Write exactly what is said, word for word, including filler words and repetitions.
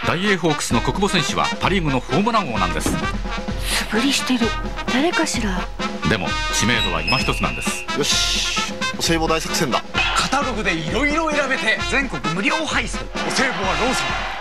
大英ホークスの小久保選手はパ・リーグのホームラン王なんです。 素振りしてる。誰かしら。 でも知名度は今一つなんです。 よし、お歳暮大作戦だ。 カタログでいろいろ選べて全国無料配送。お歳暮はローソン。